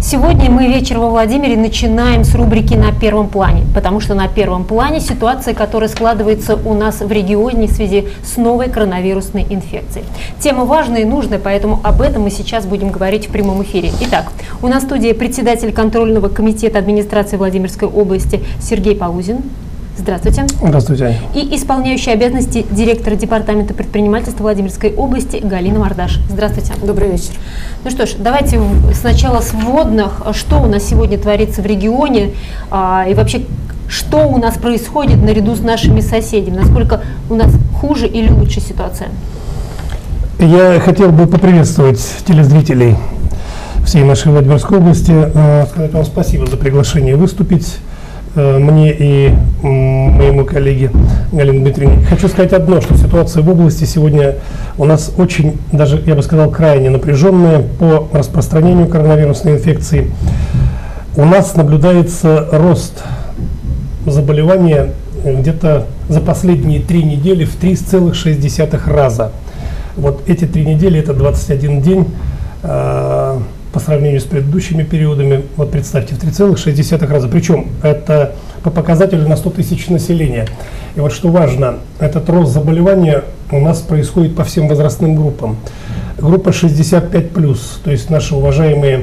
Сегодня мы вечер во Владимире начинаем с рубрики «На первом плане», потому что на первом плане ситуация, которая складывается у нас в регионе в связи с новой коронавирусной инфекцией. Тема важная и нужная, поэтому об этом мы сейчас будем говорить в прямом эфире. Итак, у нас в студии председатель контрольного комитета администрации Владимирской области Сергей Полузин. Здравствуйте. Здравствуйте. И исполняющий обязанности директора департамента предпринимательства Владимирской области Галина Мардаш. Здравствуйте. Добрый вечер. Ну что ж, давайте сначала с вводных, что у нас сегодня творится в регионе и вообще, что у нас происходит наряду с нашими соседями, насколько у нас хуже или лучше ситуация? Я хотел бы поприветствовать телезрителей всей нашей Владимирской области, сказать вам спасибо за приглашение выступить мне и моему коллеге Галине Дмитриевне. Хочу сказать одно, что ситуация в области сегодня у нас очень, даже я бы сказал, крайне напряженная по распространению коронавирусной инфекции. У нас наблюдается рост заболевания где-то за последние 3 недели в 3,6 раза. Вот эти 3 недели, это 21 день. По сравнению с предыдущими периодами, вот представьте, в 3,6 раза. Причем это по показателю на 100 тысяч населения. И вот что важно, этот рост заболевания у нас происходит по всем возрастным группам. Группа 65+, то есть наши уважаемые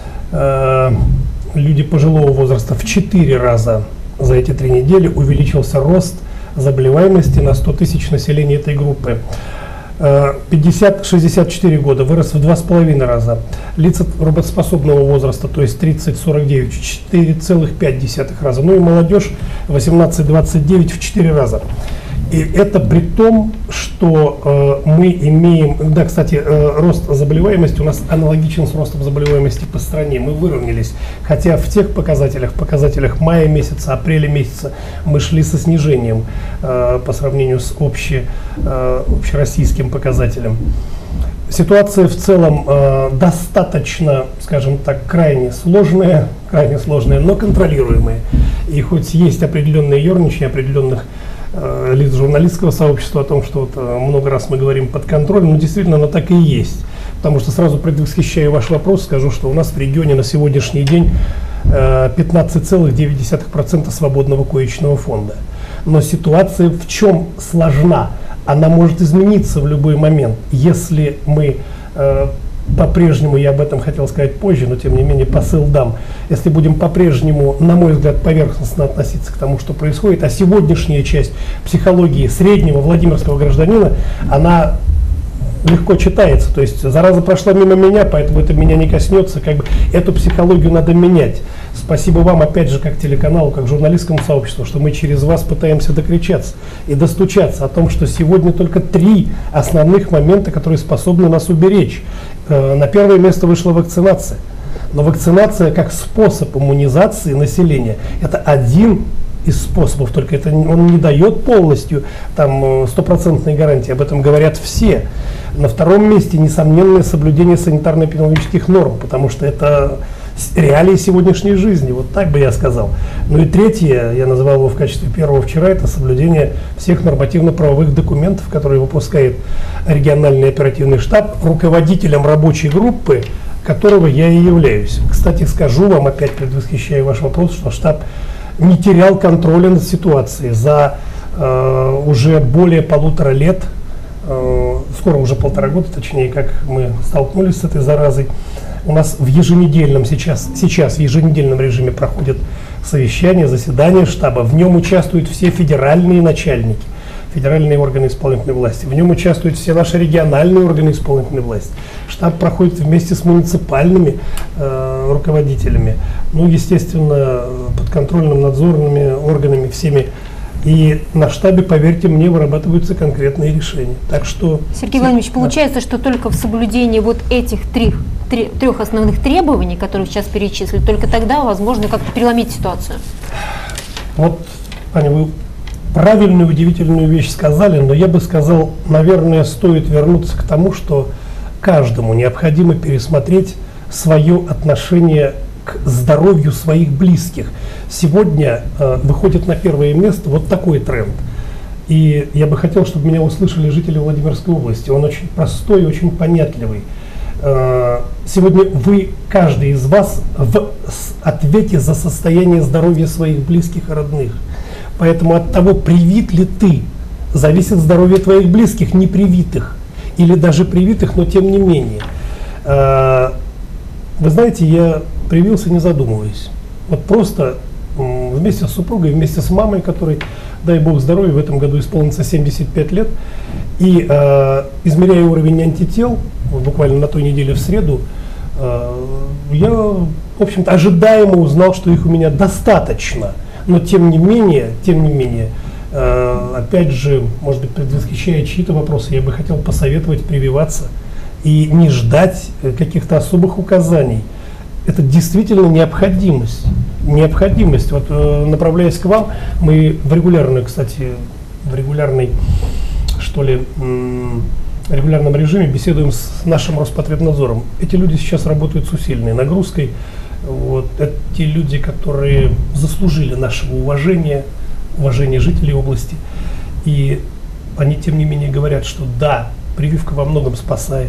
люди пожилого возраста, в 4 раза за эти 3 недели увеличился рост заболеваемости на 100 тысяч населения этой группы. 50-64 года вырос в 2,5 раза. Лица работоспособного возраста, то есть 30-49, в 4,5 раза. Ну и молодежь 18-29 в 4 раза. И это при том, что мы имеем, да, кстати, рост заболеваемости у нас аналогичен с ростом заболеваемости по стране. Мы выровнялись, хотя в тех показателях мая месяца, апреля месяца мы шли со снижением по сравнению с общероссийским показателем. Ситуация в целом достаточно, скажем так, крайне сложная, но контролируемая. И хоть есть определенные ерничания определенных лиц журналистского сообщества о том, что вот много раз мы говорим под контролем, но действительно оно так и есть. Потому что сразу предвосхищая ваш вопрос, скажу, что у нас в регионе на сегодняшний день 15,9% свободного коечного фонда. Но ситуация в чем сложна? Она может измениться в любой момент, если мы по-прежнему, я об этом хотел сказать позже, но тем не менее посыл дам, если будем по-прежнему, на мой взгляд, поверхностно относиться к тому, что происходит, а сегодняшняя часть психологии среднего владимирского гражданина, она легко читается, то есть зараза прошла мимо меня, поэтому это меня не коснется, как бы эту психологию надо менять. Спасибо вам, опять же, как телеканалу, как журналистскому сообществу, что мы через вас пытаемся докричаться и достучаться о том, что сегодня только 3 основных момента, которые способны нас уберечь. На первое место вышла вакцинация. Но вакцинация как способ иммунизации населения – это один из способов, только это он не дает полностью там стопроцентной гарантии, об этом говорят все. На втором месте несомненное соблюдение санитарно-эпидемиологических норм, потому что это реалии сегодняшней жизни, вот так бы я сказал. Ну и третье, я называл его в качестве первого вчера, это соблюдение всех нормативно-правовых документов, которые выпускает региональный оперативный штаб, руководителем рабочей группы, которого я и являюсь. Кстати, скажу вам, опять предвосхищая ваш вопрос, что штаб не терял контроля над ситуацией за уже более 1,5 лет, скоро уже 1,5 года, точнее, как мы столкнулись с этой заразой. У нас в еженедельном сейчас в еженедельном режиме проходят совещания, заседания штаба. В нем участвуют все федеральные начальники, федеральные органы исполнительной власти. В нем участвуют все наши региональные органы исполнительной власти. Штаб проходит вместе с муниципальными руководителями, ну, естественно, подконтрольными надзорными органами всеми. И на штабе, поверьте мне, вырабатываются конкретные решения. Так что, Сергей Владимирович, получается, что только в соблюдении вот этих трех основных требований, которые сейчас перечислили, только тогда возможно как-то переломить ситуацию? Вот, Аня, вы правильную, удивительную вещь сказали, но я бы сказал, наверное, стоит вернуться к тому, что каждому необходимо пересмотреть свое отношение к здоровью своих близких. Сегодня выходит на первое место вот такой тренд. И я бы хотел, чтобы меня услышали жители Владимирской области. Он очень простой и очень понятливый. Сегодня вы, каждый из вас, в ответе за состояние здоровья своих близких и родных. Поэтому от того, привит ли ты, зависит здоровье твоих близких, не привитых, или даже привитых, но тем не менее. Вы знаете, я привился, не задумываясь. Вот просто вместе с супругой, вместе с мамой, которой, дай бог здоровья, в этом году исполнится 75 лет, и измеряя уровень антител, буквально на той неделе в среду, я, в общем-то, ожидаемо узнал, что их у меня достаточно. Но тем не менее, опять же, может быть, предвосхищая чьи-то вопросы, я бы хотел посоветовать прививаться и не ждать каких-то особых указаний. Это действительно необходимость. Необходимость. Вот направляясь к вам, мы в регулярном режиме беседуем с нашим Роспотребнадзором. Эти люди сейчас работают с усиленной нагрузкой. Вот. Это те люди, которые заслужили нашего уважения жителей области. И они, тем не менее, говорят, что да, прививка во многом спасает.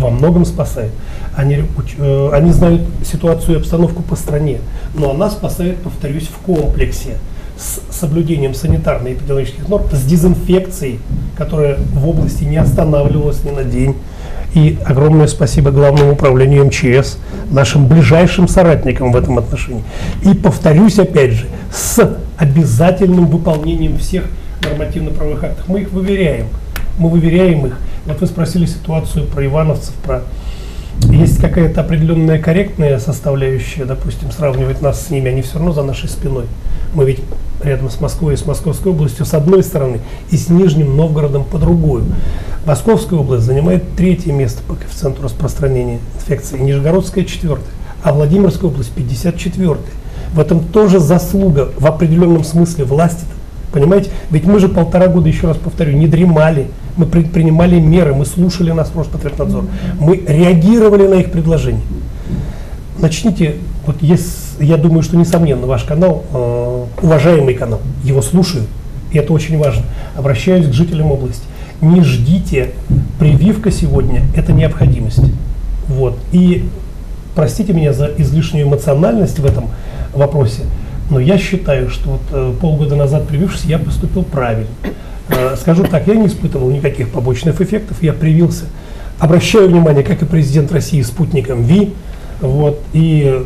Они знают ситуацию и обстановку по стране, но она спасает, повторюсь, в комплексе с соблюдением санитарно-эпидемиологических норм, с дезинфекцией, которая в области не останавливалась ни на день. И огромное спасибо Главному управлению МЧС, нашим ближайшим соратникам в этом отношении. И повторюсь, опять же, с обязательным выполнением всех нормативно-правовых актов. Мы их выверяем. Их. Вот вы спросили ситуацию про ивановцев, есть какая-то определенная корректная составляющая, допустим, сравнивать нас с ними, они все равно за нашей спиной. Мы ведь рядом с Москвой и с Московской областью с одной стороны и с Нижним Новгородом по другую. Московская область занимает 3-е место по коэффициенту распространения инфекции, Нижегородская 4-е, а Владимирская область 54-я. В этом тоже заслуга в определенном смысле власти. Понимаете? Ведь мы же 1,5 года, еще раз повторю, не дремали, мы предпринимали меры, мы слушали нас Роспотребнадзор, мы реагировали на их предложения. Начните, вот я думаю, что несомненно ваш канал, уважаемый канал, его слушают, и это очень важно. Обращаюсь к жителям области. Не ждите, прививка сегодня – это необходимость. Вот. И простите меня за излишнюю эмоциональность в этом вопросе, но я считаю, что вот полгода назад привившись, я поступил правильно. Скажу так, я не испытывал никаких побочных эффектов, я привился. Обращаю внимание, как и президент России, спутником ВИ. Вот, и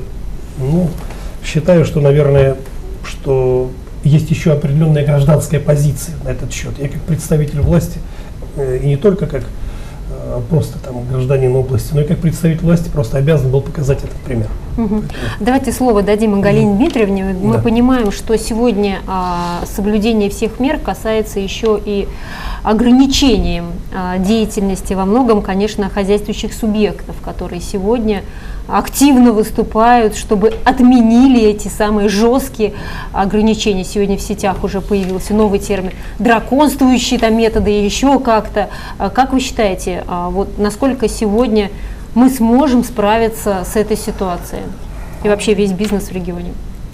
считаю, что, наверное, что есть еще определенная гражданская позиция на этот счет. Я как представитель власти, и не только как просто там гражданин области, но и как представитель власти просто обязан был показать этот пример. Давайте слово дадим Галине Дмитриевне. Мы понимаем, что сегодня соблюдение всех мер касается еще и ограничением деятельности во многом, конечно, хозяйствующих субъектов, которые сегодня активно выступают, чтобы отменили эти самые жесткие ограничения. Сегодня в сетях уже появился новый термин драконствующие там методы и еще как-то. Как вы считаете, вот насколько сегодня мы сможем справиться с этой ситуацией и вообще весь бизнес в регионе?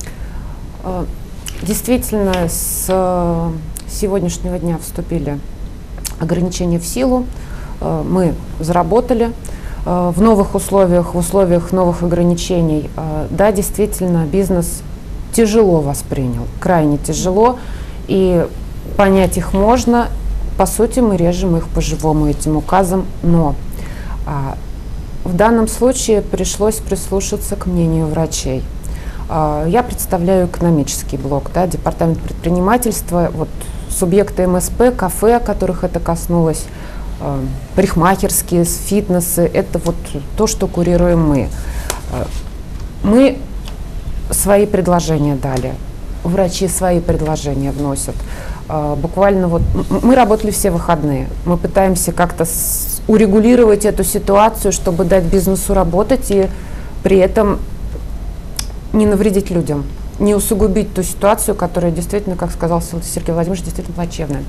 Действительно, с сегодняшнего дня вступили ограничения в силу, мы заработали в новых условиях, в условиях новых ограничений. Да, действительно, бизнес тяжело воспринял, крайне тяжело, и понять их можно. По сути, мы режем их по-живому этим указом, но в данном случае пришлось прислушаться к мнению врачей. Я представляю экономический блок, да, департамент предпринимательства, вот, субъекты МСП, кафе, которых это коснулось, парикмахерские, фитнесы, это вот то, что курируем мы. Мы свои предложения дали, врачи свои предложения вносят. Буквально вот мы работали все выходные, мы пытаемся как-то урегулировать эту ситуацию, чтобы дать бизнесу работать и при этом не навредить людям, не усугубить ту ситуацию, которая действительно, как сказал Сергей Владимирович, действительно плачевная.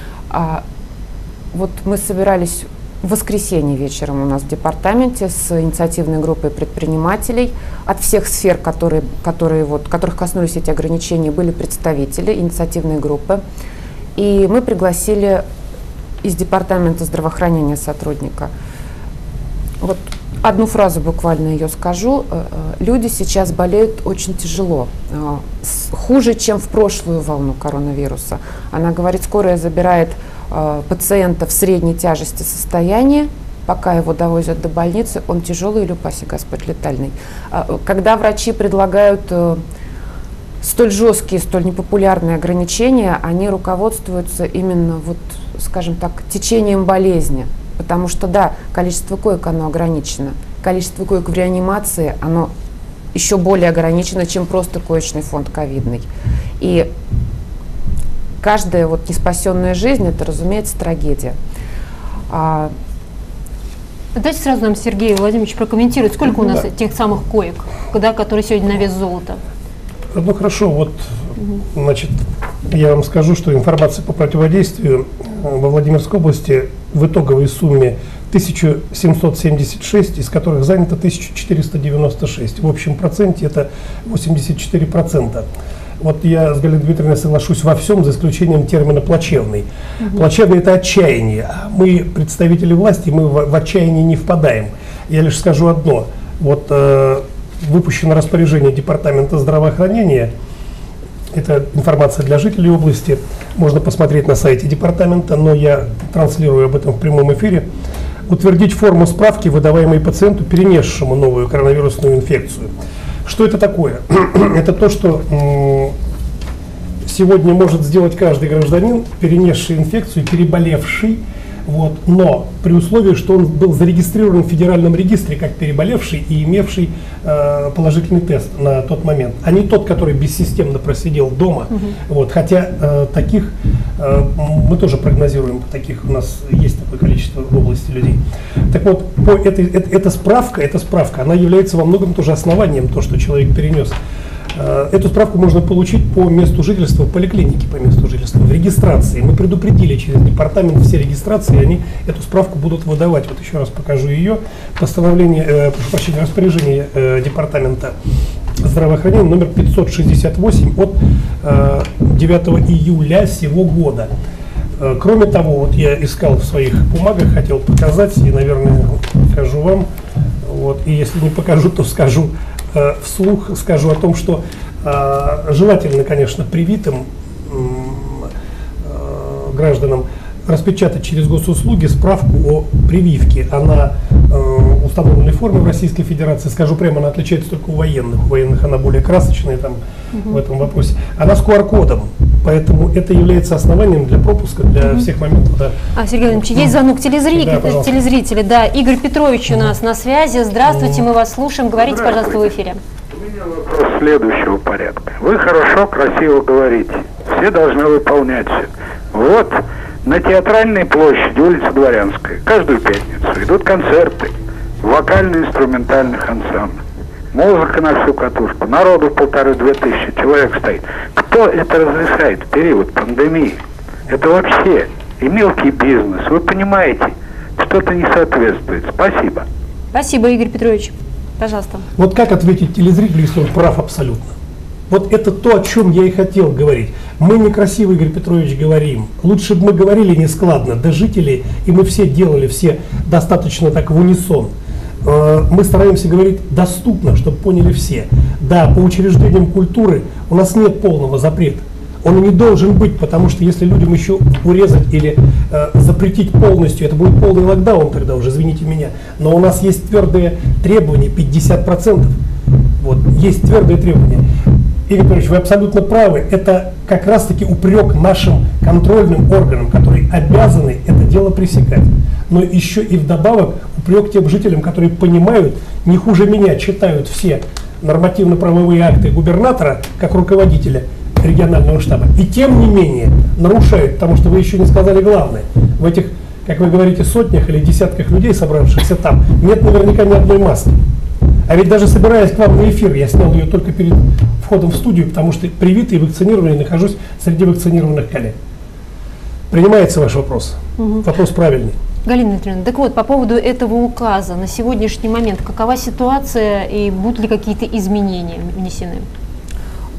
Вот мы собирались в воскресенье вечером у нас в департаменте с инициативной группой предпринимателей. От всех сфер, которых коснулись эти ограничения, были представители инициативной группы. И мы пригласили из департамента здравоохранения сотрудника. Вот одну фразу буквально ее скажу. Люди сейчас болеют очень тяжело, хуже, чем в прошлую волну коронавируса. Она говорит, скорая забирает пациента в средней тяжести состояния, пока его довозят до больницы, он тяжелый или, упаси Господь, летальный. Когда врачи предлагают столь жесткие, столь непопулярные ограничения, они руководствуются именно, вот, скажем так, течением болезни. Потому что, да, количество коек, оно ограничено. Количество коек в реанимации, оно еще более ограничено, чем просто коечный фонд ковидный. И каждая вот неспасенная жизнь, это, разумеется, трагедия. Давайте сразу нам Сергей Владимирович прокомментирует, сколько у нас тех самых коек, да, которые сегодня на вес золота. Ну хорошо, вот, значит, я вам скажу, что информация по противодействию во Владимирской области в итоговой сумме 1776, из которых занято 1496. В общем проценте это 84%. Вот я с Галиной Дмитриевной соглашусь во всем, за исключением термина «плачевный». Плачевный – это отчаяние. Мы, представители власти, мы в отчаяние не впадаем. Я лишь скажу одно. Вот выпущено распоряжение Департамента здравоохранения. Это информация для жителей области. Можно посмотреть на сайте департамента, но я транслирую об этом в прямом эфире. Утвердить форму справки, выдаваемой пациенту, перенесшему новую коронавирусную инфекцию. Что это такое? Это то, что сегодня может сделать каждый гражданин, перенесший инфекцию, переболевший, вот, но при условии, что он был зарегистрирован в федеральном регистре как переболевший и имевший положительный тест на тот момент, а не тот, который бессистемно просидел дома. Вот, хотя таких мы тоже прогнозируем, таких у нас есть такое количество в области людей. Так вот, эта справка, она является во многом тоже основанием, то, что человек перенес. Эту справку можно получить по месту жительства, в поликлинике по месту жительства, в регистрации. Мы предупредили через департамент все регистрации, они эту справку будут выдавать. Вот еще раз покажу ее. Постановление, прошу прощения, распоряжение департамента здравоохранения номер 568 от 9 июля сего года. Кроме того, вот я искал в своих бумагах, хотел показать, и, наверное, покажу вам. Вот, и если не покажу, то скажу вслух, скажу о том, что желательно, конечно, привитым гражданам распечатать через госуслуги справку о прививке. Она в установленной форме в Российской Федерации, скажу прямо, она отличается только у военных. У военных она более красочная там, в этом вопросе. Она с QR-кодом, поэтому это является основанием для пропуска, для всех моментов. Да. Сергей Владимирович, есть звонок телезрителя. Да, Игорь Петрович у нас на связи. Здравствуйте, мы вас слушаем. Говорите, пожалуйста, в эфире. У меня вопрос следующего порядка. Вы хорошо, красиво говорите. Все должны выполнять все. Вот на Театральной площади, улица Дворянская, каждую пятницу идут концерты вокально-инструментальных ансамблей. Музыка на всю катушку, народу 1500-2000 человек стоит. Кто это разрешает в период пандемии? Это вообще и мелкий бизнес. Вы понимаете, что-то не соответствует. Спасибо. Спасибо, Игорь Петрович. Пожалуйста. Вот как ответить телезрителю, если он прав абсолютно? Вот это то, о чем я и хотел говорить. Мы некрасиво, Игорь Петрович, говорим. Лучше бы мы говорили нескладно, до жителей, и мы все делали, все достаточно так в унисон. Мы стараемся говорить доступно, чтобы поняли все. Да, по учреждениям культуры у нас нет полного запрета. Он и не должен быть, потому что если людям еще урезать или запретить полностью, это будет полный локдаун тогда уже, извините меня. Но у нас есть твердые требования, 50%. Вот, есть твердые требования. Игорь Петрович, вы абсолютно правы. Это как раз-таки упрек нашим контрольным органам, которые обязаны это дело пресекать. Но еще и вдобавок упрек тем жителям, которые понимают, не хуже меня, читают все нормативно-правовые акты губернатора, как руководителя регионального штаба. И тем не менее нарушают, потому что вы еще не сказали главное. В этих, как вы говорите, сотнях или десятках людей, собравшихся там, нет наверняка ни одной маски. А ведь даже собираясь к вам на эфир, я снял ее только перед входом в студию, потому что привитый и вакцинированный нахожусь среди вакцинированных коллег. Принимается ваш вопрос? Вопрос правильный. Галина Дмитриевна, так вот, по поводу этого указа на сегодняшний момент, какова ситуация и будут ли какие-то изменения внесены?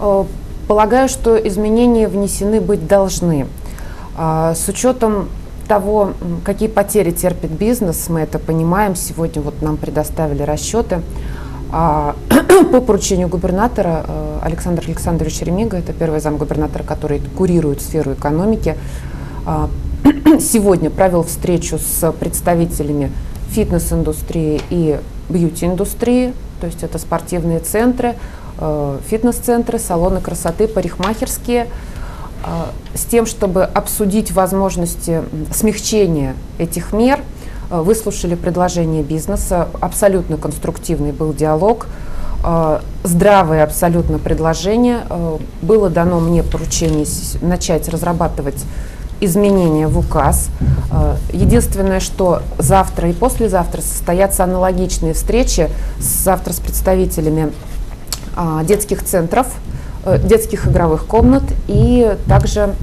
Полагаю, что изменения внесены быть должны. С учетом того, какие потери терпит бизнес, мы это понимаем. Сегодня вот нам предоставили расчеты. По поручению губернатора Александр Александрович Ремига, это первый замгубернатора, который курирует сферу экономики, сегодня провел встречу с представителями фитнес-индустрии и бьюти-индустрии, то есть это спортивные центры, фитнес-центры, салоны красоты, парикмахерские, с тем, чтобы обсудить возможности смягчения этих мер. Выслушали предложения бизнеса, абсолютно конструктивный был диалог, здравое абсолютно предложение. Было дано мне поручение начать разрабатывать изменения в указ. Единственное, что завтра и послезавтра состоятся аналогичные встречи завтра с представителями детских центров, детских игровых комнат и также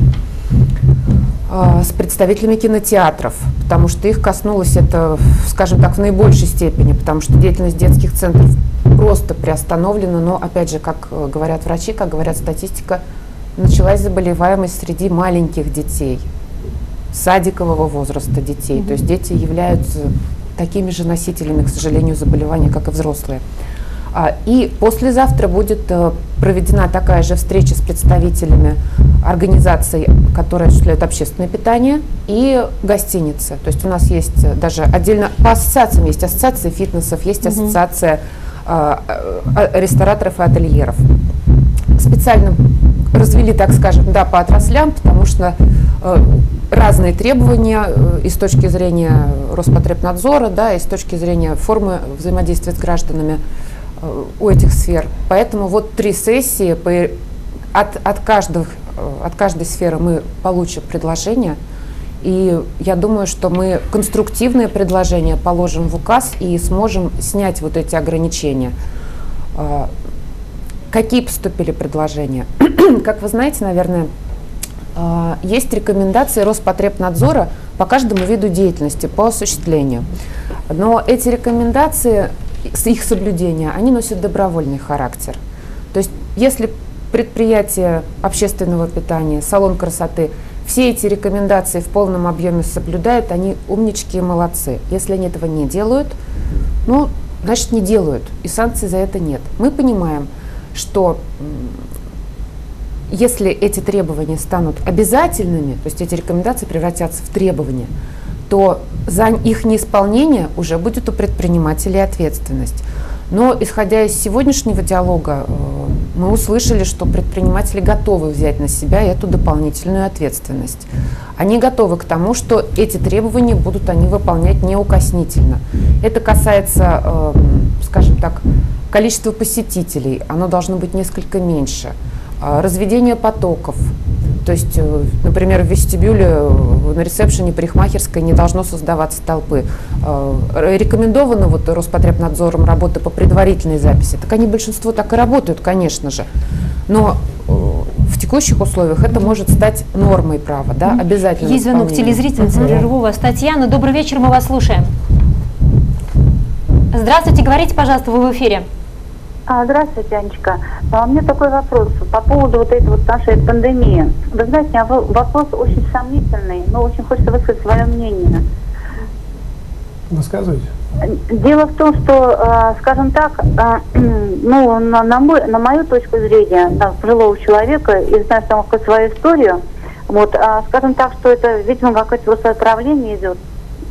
с представителями кинотеатров, потому что их коснулось это, скажем так, в наибольшей степени, потому что деятельность детских центров просто приостановлена, но, опять же, как говорят врачи, как говорят статистика, началась заболеваемость среди маленьких детей, садикового возраста детей, то есть дети являются такими же носителями, к сожалению, заболевания, как и взрослые. И послезавтра будет проведена такая же встреча с представителями организаций, которые осуществляют общественное питание, и гостиницы. То есть у нас есть даже отдельно по ассоциациям, есть ассоциация фитнесов, есть ассоциация рестораторов и ательеров. Специально развели, так скажем, да, по отраслям, потому что разные требования и с точки зрения Роспотребнадзора, да, и с точки зрения формы взаимодействия с гражданами у этих сфер. Поэтому вот 3 сессии, от каждой сферы мы получим предложение, и я думаю, что мы конструктивные предложения положим в указ и сможем снять вот эти ограничения. Какие поступили предложения? Как вы знаете, наверное, есть рекомендации Роспотребнадзора по каждому виду деятельности, по осуществлению. Но эти рекомендации, с их соблюдения, они носят добровольный характер. То есть, если предприятие общественного питания, салон красоты, все эти рекомендации в полном объеме соблюдают, они умнички и молодцы. Если они этого не делают, ну, значит, не делают, и санкций за это нет. Мы понимаем, что если эти требования станут обязательными, то есть эти рекомендации превратятся в требования, то за их неисполнение уже будет у предпринимателей ответственность. Но, исходя из сегодняшнего диалога, мы услышали, что предприниматели готовы взять на себя эту дополнительную ответственность. Они готовы к тому, что эти требования будут они выполнять неукоснительно. Это касается, скажем так, количества посетителей, оно должно быть несколько меньше. Разведение потоков. То есть, например, в вестибюле на ресепшене парикмахерской не должно создаваться толпы. Рекомендовано вот Роспотребнадзором работы по предварительной записи. Так они большинство так и работают, конечно же. Но в текущих условиях это может стать нормой права, да, обязательно. Есть звонок телезрительницы, прерву вас. Татьяна, добрый вечер, мы вас слушаем. Здравствуйте, говорите, пожалуйста, вы в эфире. Здравствуйте, Анечка. У меня такой вопрос по поводу вот этой вот нашей пандемии. Вы знаете, у меня вопрос очень сомнительный, но очень хочется высказать свое мнение. Рассказывайте. Дело в том, что, скажем так, ну, на мою точку зрения, пожилого человека, и знаю там свою историю, вот, скажем так, что это, видимо, какое-то просто отравление идет.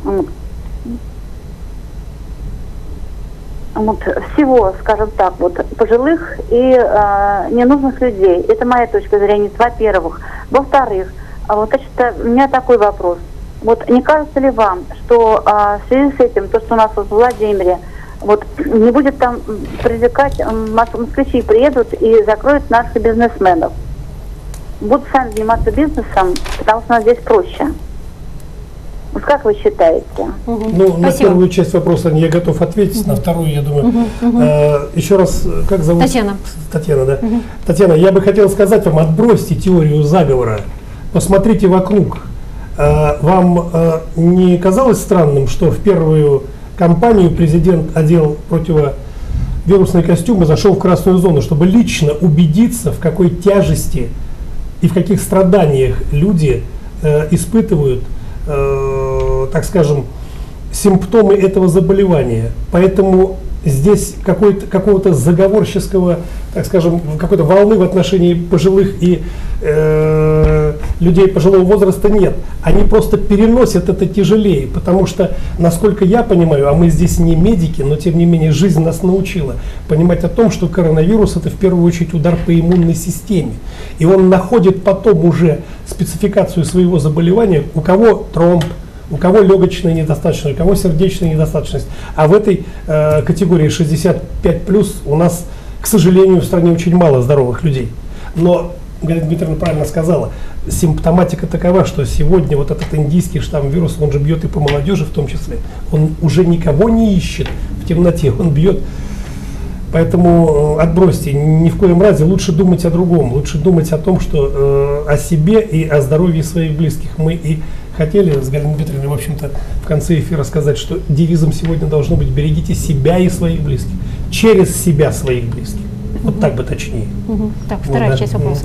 Вот, всего, скажем так, вот, пожилых и ненужных людей. Это моя точка зрения, во-первых. Во-вторых, вот, значит, у меня такой вопрос. Вот, не кажется ли вам, что в связи с этим, то, что у нас вот в Владимире, вот, не будет там привлекать, москвичи приедут и закроют наших бизнесменов? Будут сами заниматься бизнесом, потому что у нас здесь проще. Вот как вы считаете? Ну, на первую часть вопроса я готов ответить, на вторую, я думаю. Еще раз, как зовут? Татьяна. Татьяна, да. Татьяна, я бы хотел сказать вам, отбросьте теорию заговора, посмотрите вокруг. Вам не казалось странным, что в первую кампанию президент одел противовирусные костюмы, зашел в красную зону, чтобы лично убедиться, в какой тяжести и в каких страданиях люди испытывают так скажем, симптомы этого заболевания. Поэтому здесь какого-то заговорческого, так скажем, какой-то волны в отношении пожилых и людей пожилого возраста нет. Они просто переносят это тяжелее, потому что, насколько я понимаю, а мы здесь не медики, но тем не менее жизнь нас научила понимать о том, что коронавирус — это в первую очередь удар по иммунной системе. И он находит потом уже спецификацию своего заболевания, у кого тромб, у кого легочная недостаточность, у кого сердечная недостаточность. А в этой категории 65+, у нас, к сожалению, в стране очень мало здоровых людей. Но Галина Дмитриевна правильно сказала, симптоматика такова, что сегодня вот этот индийский штамм вируса, он же бьет и по молодежи в том числе. Он уже никого не ищет в темноте, он бьет. Поэтому отбросьте, ни в коем разе, лучше думать о другом, лучше думать о том, что о себе и о здоровье своих близких. Мы и хотели с Галиной Дмитриевной, в общем-то, в конце эфира сказать, что девизом сегодня должно быть: берегите себя и своих близких, через себя своих близких. Вот так бы точнее. Так, вторая часть вопроса.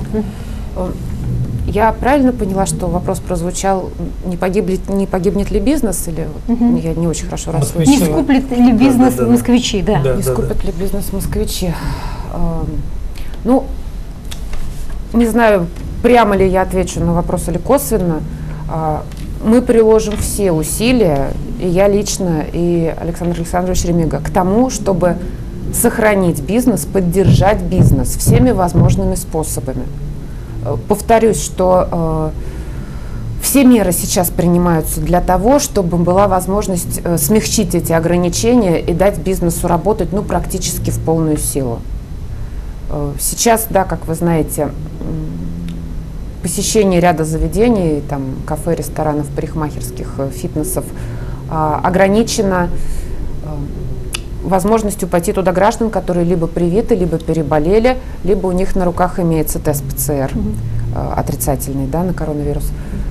Я правильно поняла, что вопрос прозвучал, не погибнет ли бизнес, или я не очень хорошо расслышала? Не скупит ли бизнес москвичи, да. Не скупят ли бизнес москвичи? Ну, не знаю, прямо ли я отвечу на вопрос или косвенно. Мы приложим все усилия, и я лично, и Александр Александрович Ремига, к тому, чтобы сохранить бизнес, поддержать бизнес всеми возможными способами. Повторюсь, что все меры сейчас принимаются для того, чтобы была возможность смягчить эти ограничения и дать бизнесу работать, ну, практически в полную силу. Сейчас, да, как вы знаете, посещение ряда заведений, там, кафе, ресторанов, парикмахерских, фитнесов ограничено возможностью пойти туда граждан, которые либо привиты, либо переболели, либо у них на руках имеется тест ПЦР отрицательный, да, на коронавирус.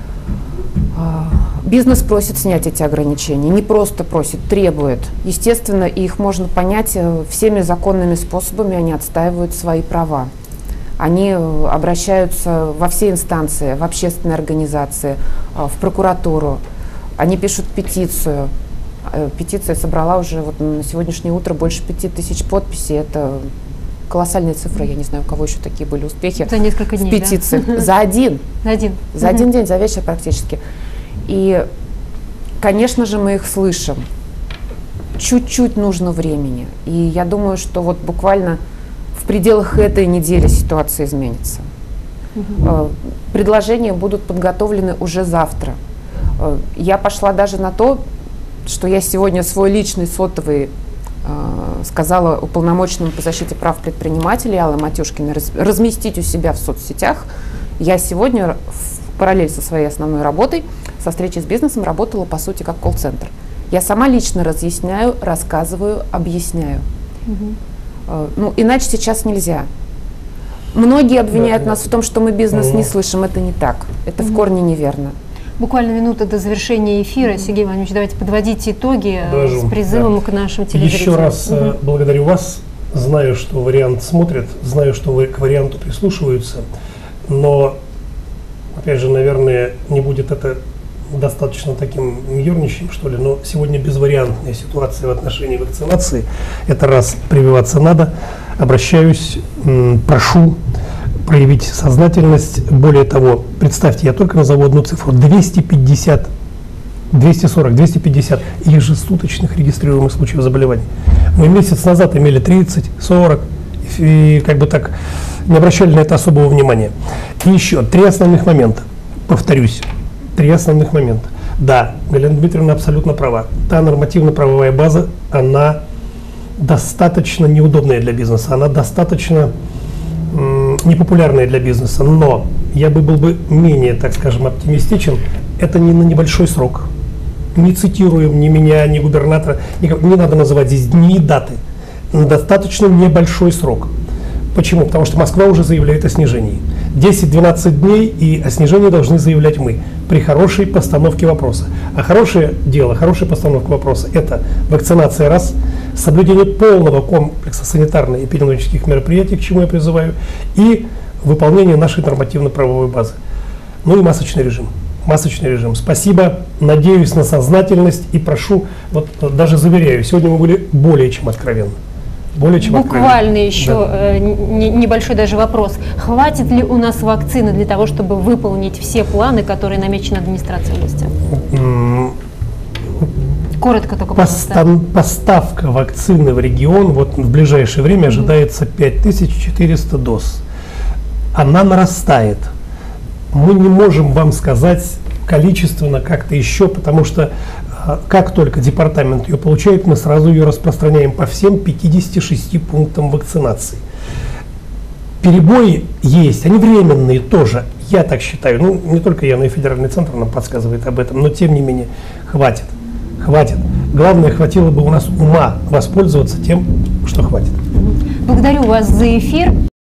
Бизнес просит снять эти ограничения, не просто просит, требует. Естественно, их можно понять, всеми законными способами они отстаивают свои права. Они обращаются во все инстанции, в общественные организации, в прокуратуру, они пишут петицию. Петиция собрала уже вот на сегодняшнее утро больше 5000 подписей. Это колоссальные цифры. Я не знаю, у кого еще такие были успехи. За несколько дней, петиции. Да? За один день, за вечер практически. И, конечно же, мы их слышим. Чуть-чуть нужно времени. И я думаю, что вот буквально в пределах этой недели ситуация изменится. Предложения будут подготовлены уже завтра. Я пошла даже на то, что я сегодня свой личный сотовый сказала уполномоченному по защите прав предпринимателей Алле Матюшкиной разместить у себя в соцсетях. Я сегодня в параллель со своей основной работой, со встречей с бизнесом, работала по сути как колл-центр. Я сама лично разъясняю, рассказываю, объясняю. Ну, иначе сейчас нельзя. Многие обвиняют нас в том, что мы бизнес не слышим. Это не так. Это в корне неверно. Буквально минута до завершения эфира. Сергей Иванович, давайте подводите итоги с призывом к нашим телезрителям. Еще раз благодарю вас. Знаю, что вариант смотрят, знаю, что вы к варианту прислушиваются, но, опять же, наверное, не будет это достаточно таким ерничаем, что ли, но сегодня безвариантная ситуация в отношении вакцинации. Это раз, прививаться надо. Обращаюсь, прошу проявить сознательность. Более того, представьте, я только назову одну цифру: 250 ежесуточных регистрируемых случаев заболеваний. Мы месяц назад имели 30-40, и как бы так не обращали на это особого внимания. И еще 3 основных момента. Повторюсь, 3 основных момента. Да, Галина Дмитриевна абсолютно права. Та нормативно-правовая база, она достаточно неудобная для бизнеса, она достаточно непопулярная для бизнеса, но я был бы менее, так скажем, оптимистичен. Это не на небольшой срок. Не цитируем ни меня, ни губернатора, не надо называть здесь дни и даты. На достаточно небольшой срок. Почему? Потому что Москва уже заявляет о снижении. 10-12 дней, и о снижении должны заявлять мы при хорошей постановке вопроса. А хорошее дело, хорошая постановка вопроса – это вакцинация раз, соблюдение полного комплекса санитарно-эпидемиологических мероприятий, к чему я призываю, и выполнение нашей нормативно-правовой базы. Ну и масочный режим. Масочный режим. Спасибо, надеюсь на сознательность и прошу, вот даже заверяю, сегодня мы были более чем откровенны. Более чем Буквально еще небольшой даже вопрос. Хватит ли у нас вакцины для того, чтобы выполнить все планы, которые намечены администрацией области? Коротко только, пожалуйста. Поставка вакцины в регион вот в ближайшее время ожидается 5400 доз. Она нарастает. Мы не можем вам сказать количественно как-то еще, потому что как только департамент ее получает, мы сразу ее распространяем по всем 56 пунктам вакцинации. Перебои есть, они временные тоже, я так считаю. Ну, не только я, но и федеральный центр нам подсказывает об этом, но тем не менее, хватит. Хватит. Главное, хватило бы у нас ума воспользоваться тем, что хватит. Благодарю вас за эфир.